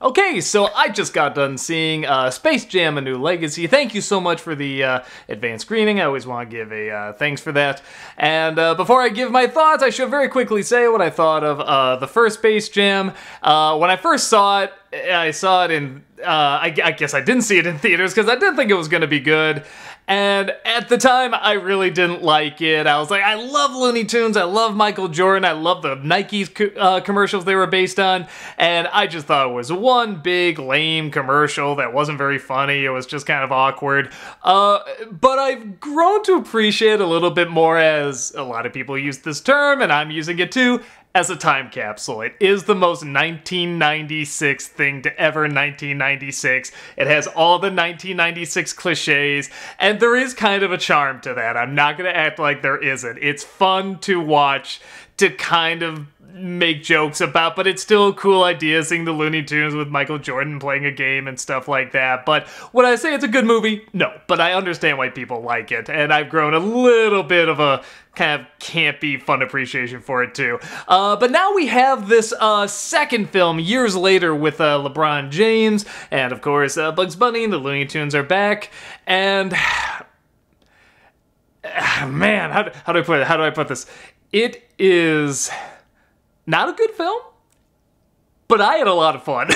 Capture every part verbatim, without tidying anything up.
Okay, so I just got done seeing uh, Space Jam: A New Legacy. Thank you so much for the uh, advanced screening. I always want to give a uh, thanks for that. And uh, before I give my thoughts, I should very quickly say what I thought of uh, the first Space Jam. Uh, when I first saw it, I saw it in, uh, I, I guess I didn't see it in theaters because I didn't think it was going to be good. And at the time, I really didn't like it. I was like, I love Looney Tunes, I love Michael Jordan, I love the Nike uh, commercials they were based on, and I just thought it was one big lame commercial that wasn't very funny. It was just kind of awkward. Uh, but I've grown to appreciate it a little bit more, as a lot of people use this term, and I'm using it too, as a time capsule. It is the most nineteen ninety-six thing to ever nineteen ninety-six. It has all the nineteen ninety-six cliches, and there is kind of a charm to that. I'm not gonna act like there isn't. It's fun to watch, to kind of make jokes about, but it's still a cool idea seeing the Looney Tunes with Michael Jordan playing a game and stuff like that. But would I say it's a good movie? No, but I understand why people like it, and I've grown a little bit of a kind of campy, fun appreciation for it too. Uh, but now we have this uh, second film years later with uh, LeBron James, and of course uh, Bugs Bunny and the Looney Tunes are back, and man, how, how do I put it? How do I put this? It is not a good film, but I had a lot of fun.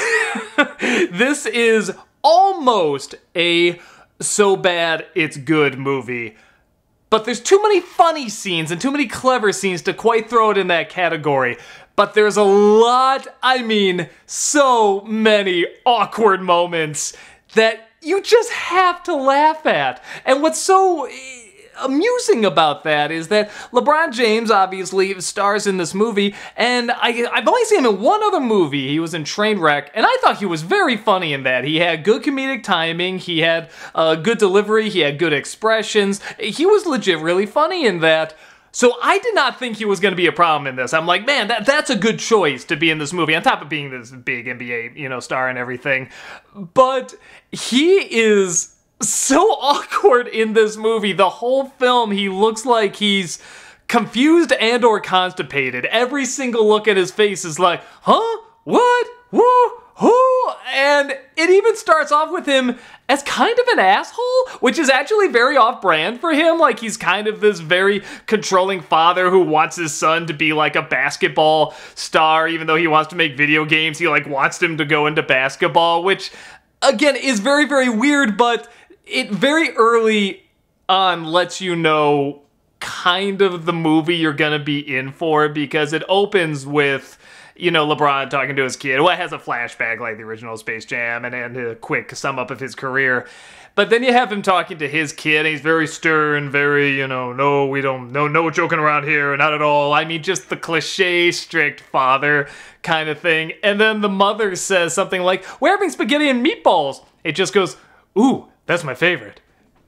This is almost a so bad it's good movie. But there's too many funny scenes and too many clever scenes to quite throw it in that category. But there's a lot, I mean, so many awkward moments that you just have to laugh at. And what's so amusing about that is that LeBron James obviously stars in this movie, and I, I've only seen him in one other movie. He was in Trainwreck, and I thought he was very funny in that. He had good comedic timing, he had uh, good delivery, he had good expressions. He was legit really funny in that. So I did not think he was going to be a problem in this. I'm like, man, that, that's a good choice to be in this movie, on top of being this big N B A, you know, star and everything. But he is so awkward in this movie. The whole film, he looks like he's confused and or constipated. Every single look at his face is like, huh? What? Whoa? Who? And it even starts off with him as kind of an asshole, which is actually very off-brand for him. Like, he's kind of this very controlling father who wants his son to be like a basketball star, even though he wants to make video games. He like wants him to go into basketball, which again is very, very weird, but it very early on lets you know kind of the movie you're gonna be in for, because it opens with, you know, LeBron talking to his kid. Well, it has a flashback like the original Space Jam and, and a quick sum up of his career. But then you have him talking to his kid, and he's very stern, very, you know, no, we don't, no, no joking around here, not at all. I mean, just the cliche, strict father kind of thing. And then the mother says something like, we're having spaghetti and meatballs. It just goes, ooh, that's my favorite.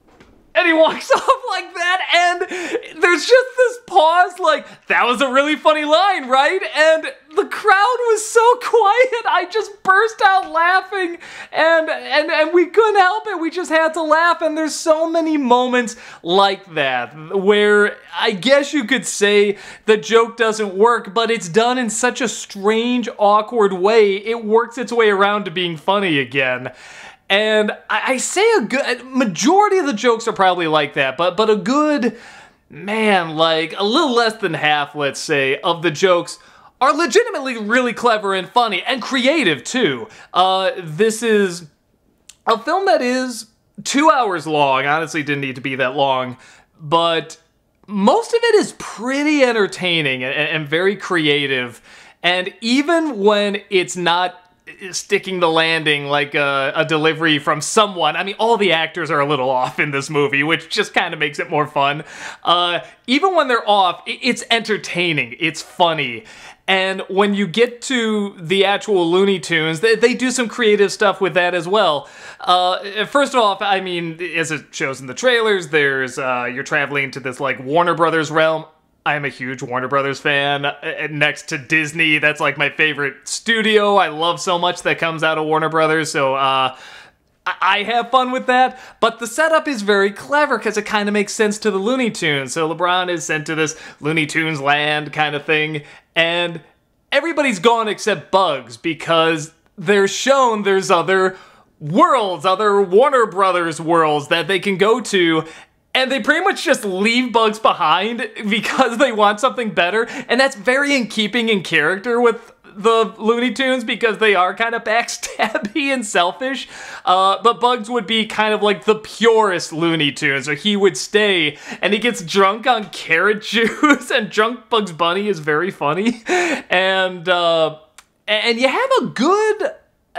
And he walks off like that, and there's just this pause like, that was a really funny line, right? And the crowd was so quiet, I just burst out laughing, and, and, and we couldn't help it, we just had to laugh. And there's so many moments like that, where I guess you could say the joke doesn't work, but it's done in such a strange, awkward way, it works its way around to being funny again. And I, I say a good, majority of the jokes are probably like that, but but a good, man, like a little less than half, let's say, of the jokes are legitimately really clever and funny and creative too. Uh, this is a film that is two hours long. Honestly, didn't need to be that long, but most of it is pretty entertaining and, and very creative. And even when it's not sticking the landing like a, a delivery from someone, I mean, all the actors are a little off in this movie, which just kind of makes it more fun. Uh, even when they're off, it's entertaining, it's funny. And when you get to the actual Looney Tunes, they, they do some creative stuff with that as well. Uh, first off, I mean, as it shows in the trailers, there's, uh, you're traveling to this like Warner Brothers realm. I'm a huge Warner Brothers fan. Next to Disney, that's like my favorite studio. I love so much that comes out of Warner Brothers, so uh, I have fun with that. But the setup is very clever because it kind of makes sense to the Looney Tunes. So LeBron is sent to this Looney Tunes land kind of thing, and everybody's gone except Bugs because they're shown there's other worlds, other Warner Brothers worlds that they can go to, and they pretty much just leave Bugs behind because they want something better, and that's very in keeping in character with the Looney Tunes because they are kind of backstabby and selfish, uh, but Bugs would be kind of like the purest Looney Tunes, so he would stay, and he gets drunk on carrot juice, and drunk Bugs Bunny is very funny, and, uh, and you have a good,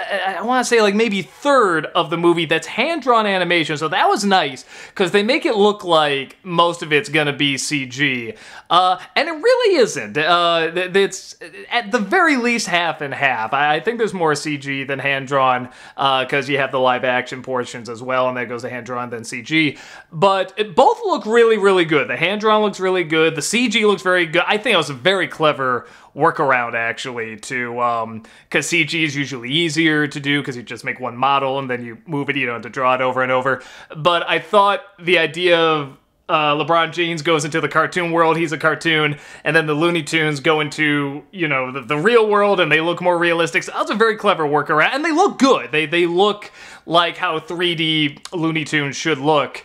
I want to say like maybe third of the movie that's hand-drawn animation, so that was nice, because they make it look like most of it's gonna be C G, uh, and it really isn't. Uh, it's at the very least half and half. I think there's more C G than hand-drawn, because uh, you have the live-action portions as well, and that goes to hand-drawn then C G, but it, both look really, really good. The hand-drawn looks really good, the C G looks very good. I think it was a very clever workaround actually to um because C G is usually easier to do because you just make one model and then you move it, you don't have to draw it over and over. But I thought the idea of uh, LeBron James goes into the cartoon world, he's a cartoon, and then the Looney Tunes go into, you know, the, the real world and they look more realistic. So that's a very clever workaround, and they look good. They they look like how three D Looney Tunes should look.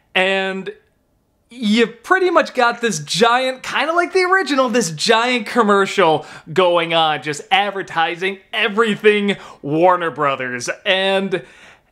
And you pretty much got this giant, kind of like the original, this giant commercial going on, just advertising everything Warner Brothers. And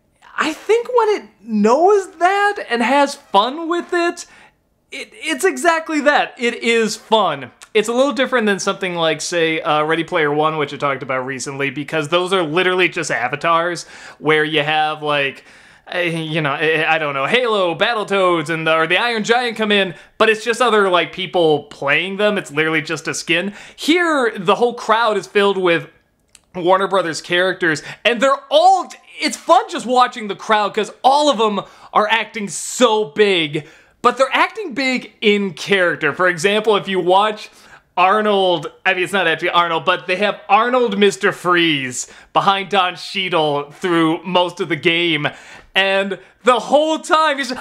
I think when it knows that and has fun with it, it it's exactly that. It is fun. It's a little different than something like, say, uh, Ready Player One, which I talked about recently, because those are literally just avatars where you have, like, you know, I don't know, Halo, Battletoads, and the, or the Iron Giant come in, but it's just other, like, people playing them. It's literally just a skin. Here, the whole crowd is filled with Warner Brothers characters, and they're all, it's fun just watching the crowd, because all of them are acting so big, but they're acting big in character. For example, if you watch Arnold, I mean, it's not actually Arnold, but they have Arnold Mister Freeze behind Don Cheadle through most of the game, and the whole time he's just,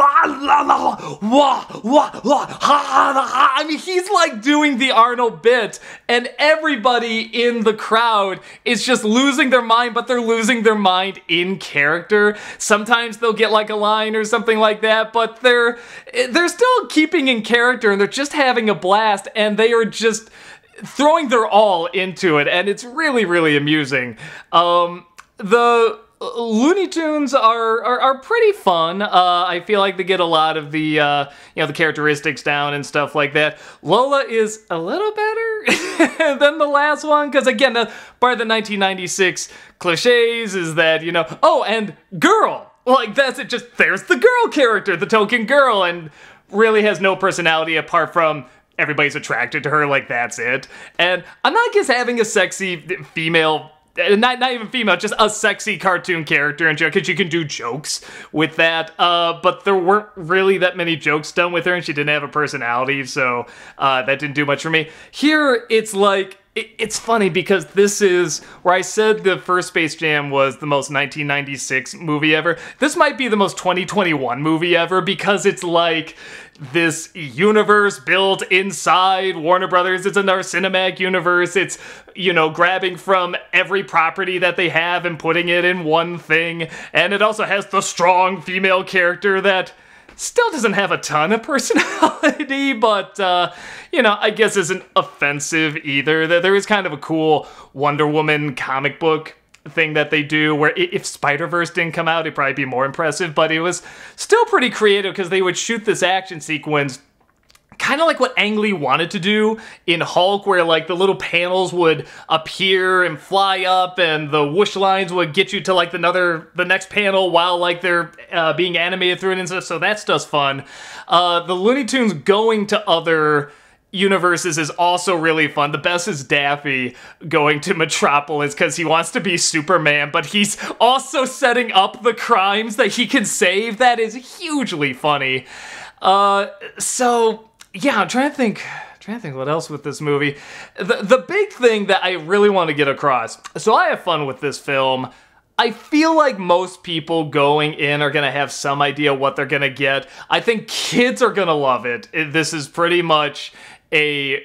I mean, he's like doing the Arnold bit, and everybody in the crowd is just losing their mind, but they're losing their mind in character. Sometimes they'll get like a line or something like that, but they're they're still keeping in character, and they're just having a blast, and they are just throwing their all into it, and it's really, really amusing. Um, the Looney Tunes are, are, are pretty fun. Uh, I feel like they get a lot of the, uh, you know, the characteristics down and stuff like that. Lola is a little better than the last one, because again, the, part of the nineteen ninety-six cliches is that, you know, oh, and girl! Like, that's it, just, there's the girl character, the token girl, and really has no personality apart from everybody's attracted to her, like, that's it. And I'm not just having a sexy female, not not even female, just a sexy cartoon character and joke, because you can do jokes with that, uh, but there weren't really that many jokes done with her, and she didn't have a personality, so uh, that didn't do much for me. Here, it's like, it, it's funny, because this is where I said the first Space Jam was the most nineteen ninety-six movie ever. This might be the most twenty twenty-one movie ever, because it's like this universe built inside Warner Brothers. It's another cinematic universe. It's, you know, grabbing from every property that they have and putting it in one thing. And it also has the strong female character that still doesn't have a ton of personality, but, uh, you know, I guess isn't offensive either. There is kind of a cool Wonder Woman comic book thing that they do where if Spider-Verse didn't come out, it'd probably be more impressive, but it was still pretty creative because they would shoot this action sequence kind of like what Ang Lee wanted to do in Hulk, where like the little panels would appear and fly up and the whoosh lines would get you to like another, the next panel while like they're uh, being animated through it and stuff, so that stuff's fun. Uh, the Looney Tunes going to other universes is also really fun. The best is Daffy going to Metropolis because he wants to be Superman, but he's also setting up the crimes that he can save. That is hugely funny. Uh, so, yeah, I'm trying to think... trying to think what else with this movie. The, the big thing that I really want to get across... So I have fun with this film. I feel like most people going in are going to have some idea what they're going to get. I think kids are going to love it. This is pretty much a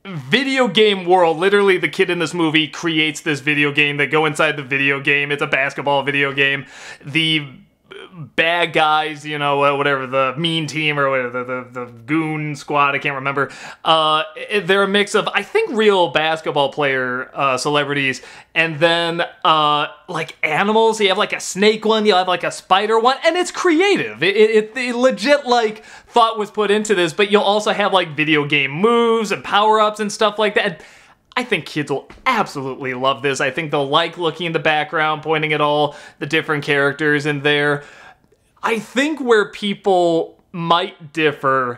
video game world. Literally, the kid in this movie creates this video game. They go inside the video game. It's a basketball video game. The bad guys, you know, whatever, the mean team or whatever, the, the, the goon squad, I can't remember. Uh, they're a mix of, I think, real basketball player uh, celebrities, and then uh, like animals. You have like a snake one, you have like a spider one, and it's creative. It, it, it legit like thought was put into this, but you'll also have like video game moves and power-ups and stuff like that. And I think kids will absolutely love this. I think they'll like looking in the background, pointing at all the different characters in there. I think where people might differ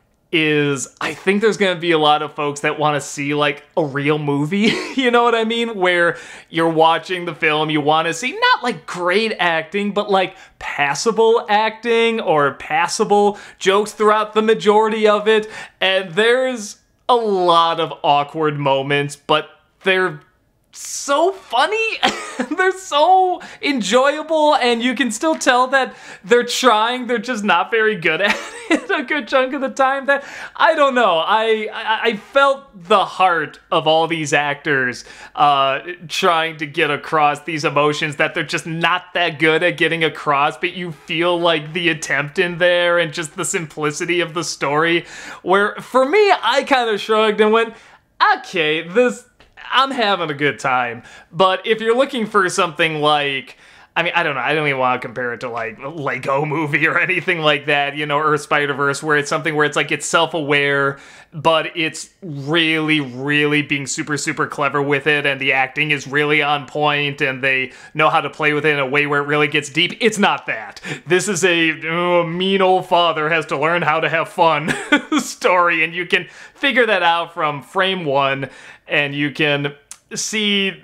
is I think there's going to be a lot of folks that want to see like a real movie, you know what I mean? Where you're watching the film, you want to see not like great acting, but like passable acting or passable jokes throughout the majority of it. And there's a lot of awkward moments, but they're so funny. They're so enjoyable, and you can still tell that they're trying. They're just not very good at it a good chunk of the time. That I don't know. I I, I felt the heart of all these actors uh, trying to get across these emotions that they're just not that good at getting across, but you feel like the attempt in there and just the simplicity of the story. Where for me, I kind of shrugged and went, okay, this. I'm having a good time. But if you're looking for something like, I mean, I don't know, I don't even want to compare it to like a Lego movie or anything like that, you know, or Spider-Verse, where it's something where it's like it's self-aware, but it's really, really being super, super clever with it, and the acting is really on point, and they know how to play with it in a way where it really gets deep. It's not that. This is a oh, mean old father has to learn how to have fun story, and you can figure that out from frame one, and you can see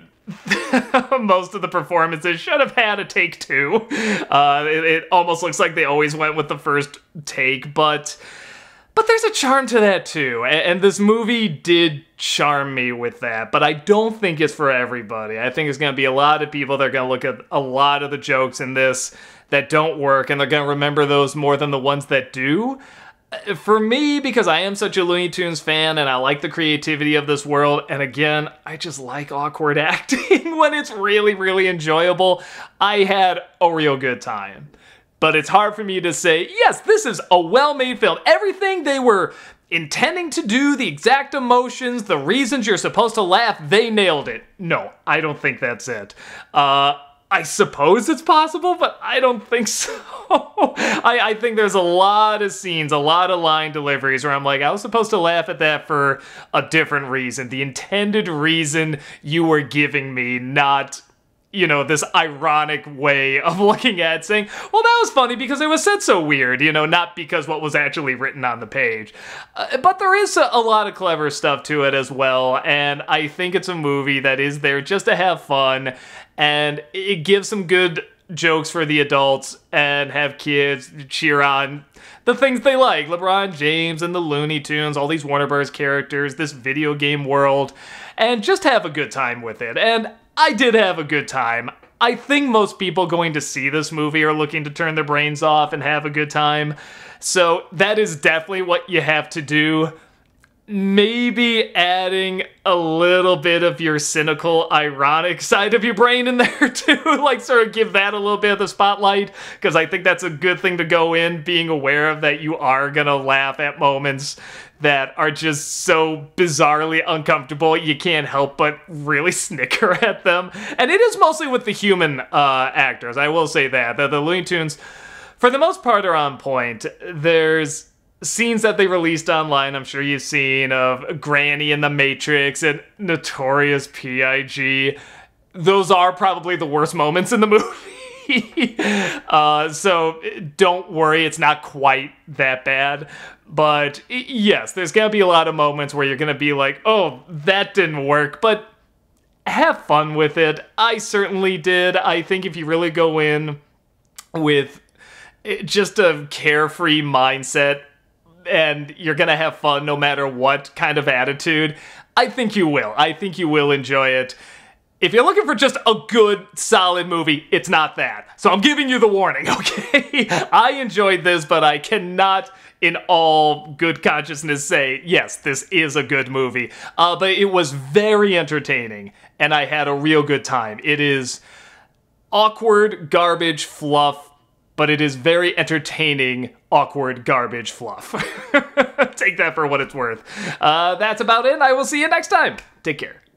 most of the performances should have had a take two. Uh, it, it almost looks like they always went with the first take, but but there's a charm to that too. And, and this movie did charm me with that, but I don't think it's for everybody. I think it's going to be a lot of people that are going to look at a lot of the jokes in this that don't work, and they're going to remember those more than the ones that do. For me, because I am such a Looney Tunes fan and I like the creativity of this world, and again, I just like awkward acting when it's really, really enjoyable, I had a real good time. But it's hard for me to say, yes, this is a well-made film. Everything they were intending to do, the exact emotions, the reasons you're supposed to laugh, they nailed it. No, I don't think that's it. Uh... I suppose it's possible, but I don't think so. I, I think there's a lot of scenes, a lot of line deliveries where I'm like, I was supposed to laugh at that for a different reason. The intended reason you were giving me, not, you know, this ironic way of looking at it, saying, well, that was funny because it was said so weird, you know, not because what was actually written on the page. Uh, but there is a, a lot of clever stuff to it as well, and I think it's a movie that is there just to have fun, and it gives some good jokes for the adults and have kids cheer on the things they like. LeBron James and the Looney Tunes, all these Warner Bros. Characters, this video game world, and just have a good time with it. And I did have a good time. I think most people going to see this movie are looking to turn their brains off and have a good time. So that is definitely what you have to do. Maybe adding a little bit of your cynical, ironic side of your brain in there too, like sort of give that a little bit of the spotlight, because I think that's a good thing to go in, being aware of that you are gonna laugh at moments that are just so bizarrely uncomfortable you can't help but really snicker at them. And it is mostly with the human uh, actors, I will say that. The, the Looney Tunes, for the most part, are on point. There's scenes that they released online, I'm sure you've seen, of Granny in the Matrix and Notorious P I G Those are probably the worst moments in the movie. uh, so don't worry, it's not quite that bad. But yes, there's gonna be a lot of moments where you're gonna be like, oh, that didn't work, but have fun with it. I certainly did. I think if you really go in with just a carefree mindset, and you're gonna have fun no matter what kind of attitude, I think you will. I think you will enjoy it. If you're looking for just a good, solid movie, it's not that. So I'm giving you the warning, okay? I enjoyed this, but I cannot, in all good consciousness, say, yes, this is a good movie. Uh, but it was very entertaining, and I had a real good time. It is awkward, garbage, fluff, but it is very entertaining, awkward, garbage, fluff. Take that for what it's worth. Uh, that's about it. I will see you next time. Take care.